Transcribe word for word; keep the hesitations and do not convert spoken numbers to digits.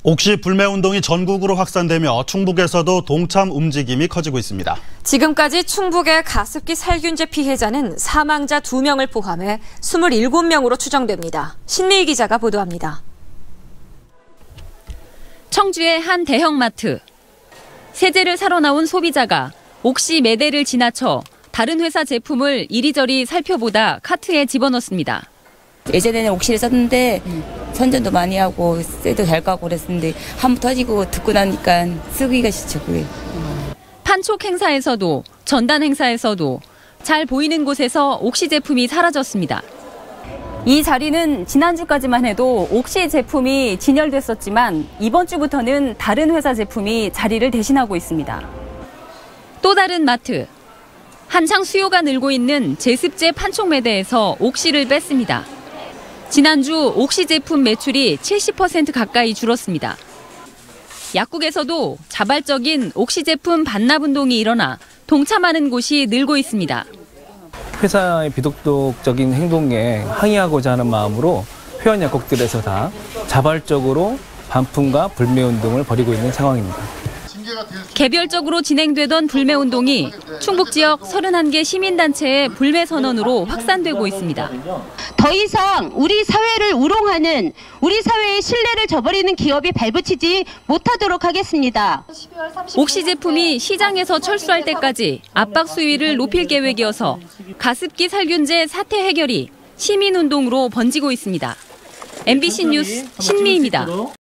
옥시 불매운동이 전국으로 확산되며 충북에서도 동참 움직임이 커지고 있습니다. 지금까지 충북의 가습기 살균제 피해자는 사망자 두 명을 포함해 이십칠 명으로 추정됩니다. 신미희 기자가 보도합니다. 청주의 한 대형마트. 세제를 사러 나온 소비자가 옥시 매대를 지나쳐 다른 회사 제품을 이리저리 살펴보다 카트에 집어넣습니다. 예전에는 옥시를 썼는데 선전도 많이 하고 쇠도 잘 까고 그랬는데 한 번 터지고 듣고 나니까 쓰기가 싫죠. 그게. 판촉 행사에서도 전단 행사에서도 잘 보이는 곳에서 옥시 제품이 사라졌습니다. 이 자리는 지난주까지만 해도 옥시 제품이 진열됐었지만 이번 주부터는 다른 회사 제품이 자리를 대신하고 있습니다. 또 다른 마트. 한창 수요가 늘고 있는 제습제 판촉 매대에서 옥시를 뺐습니다. 지난주 옥시 제품 매출이 칠십 퍼센트 가까이 줄었습니다. 약국에서도 자발적인 옥시 제품 반납 운동이 일어나 동참하는 곳이 늘고 있습니다. 회사의 비독촉적인 행동에 항의하고자 하는 마음으로 회원 약국들에서 다 자발적으로 반품과 불매 운동을 벌이고 있는 상황입니다. 개별적으로 진행되던 불매 운동이 충북 지역 서른한 개 시민단체의 불매 선언으로 확산되고 있습니다. 더 이상 우리 사회를 우롱하는, 우리 사회의 신뢰를 저버리는 기업이 발붙이지 못하도록 하겠습니다. 옥시 제품이 시장에서 철수할 때까지 압박 수위를 높일 계획이어서 가습기 살균제 사태 해결이 시민운동으로 번지고 있습니다. 엠비씨 뉴스 신미희입니다.